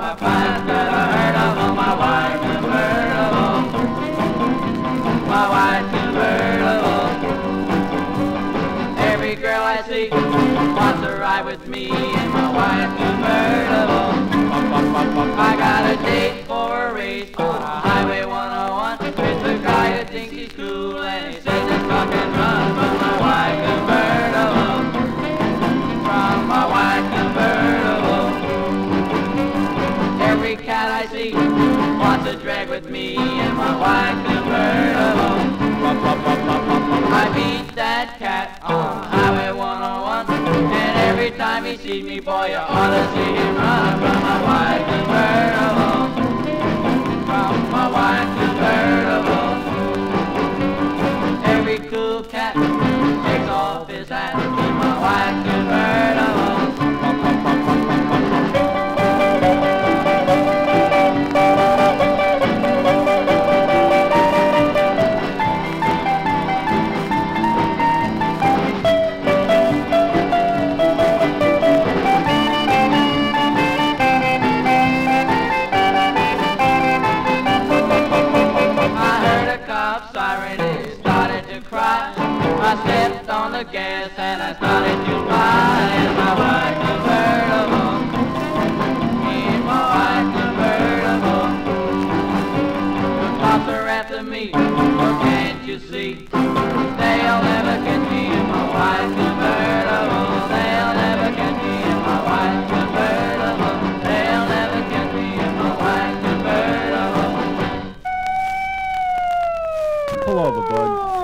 my friends that I heard of on my white convertible. My white convertible. Every girl I see wants to ride with me in my white convertible. I got a date for a race on Highway 101 with the guy who thinks he's cool and he says it's cock and run from my white convertible. From my white convertible. Every cat I see wants to drag with me in my white convertible. I beat that cat on Highway 101, and every time he sees me, boy, you ought to see him run from my white convertible. From my white convertible. Every cool cat takes off his hat in my white convertible. I stepped on the gas and I started to fly in my white convertible. In my white convertible. The cops are after me, oh, can't you see? They'll never catch me in my white convertible. They'll never catch me in my white convertible. They'll never catch me in my white convertible. Pull over, bud.